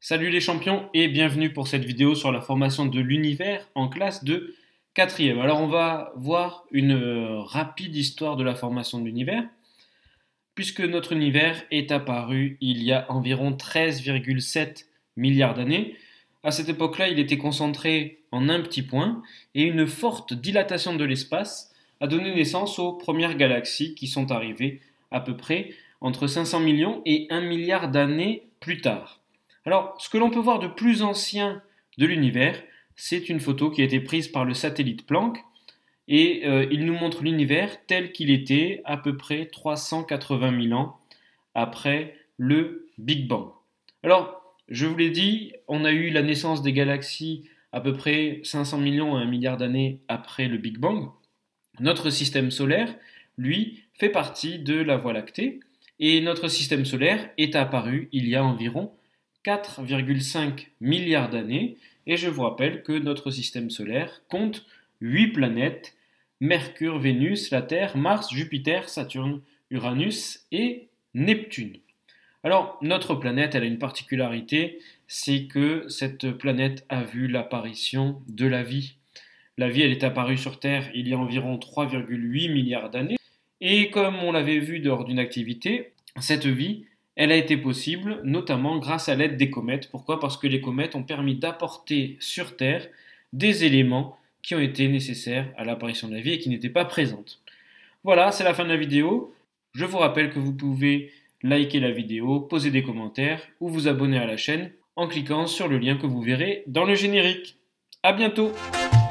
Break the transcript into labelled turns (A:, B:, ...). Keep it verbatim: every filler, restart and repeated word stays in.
A: Salut les champions et bienvenue pour cette vidéo sur la formation de l'univers en classe de quatrième. Alors on va voir une euh, rapide histoire de la formation de l'univers puisque notre univers est apparu il y a environ treize virgule sept milliards d'années. À cette époque-là, il était concentré en un petit point et une forte dilatation de l'espace a donné naissance aux premières galaxies qui sont arrivées à peu près entre cinq cents millions et un milliard d'années plus tard. Alors, ce que l'on peut voir de plus ancien de l'univers, c'est une photo qui a été prise par le satellite Planck et euh, il nous montre l'univers tel qu'il était à peu près trois cent quatre-vingt mille ans après le Big Bang. Alors, je vous l'ai dit, on a eu la naissance des galaxies à peu près cinq cents millions à un milliard d'années après le Big Bang. Notre système solaire, lui, fait partie de la Voie lactée et notre système solaire est apparu il y a environ quatre virgule cinq milliards d'années et je vous rappelle que notre système solaire compte huit planètes, Mercure, Vénus, la Terre, Mars, Jupiter, Saturne, Uranus et Neptune. Alors notre planète, elle a une particularité, c'est que cette planète a vu l'apparition de la vie. La vie, elle est apparue sur Terre il y a environ trois virgule huit milliards d'années et comme on l'avait vu lors d'une activité, cette vie elle a été possible, notamment grâce à l'aide des comètes. Pourquoi? Parce que les comètes ont permis d'apporter sur Terre des éléments qui ont été nécessaires à l'apparition de la vie et qui n'étaient pas présents. Voilà, c'est la fin de la vidéo. Je vous rappelle que vous pouvez liker la vidéo, poser des commentaires ou vous abonner à la chaîne en cliquant sur le lien que vous verrez dans le générique. À bientôt!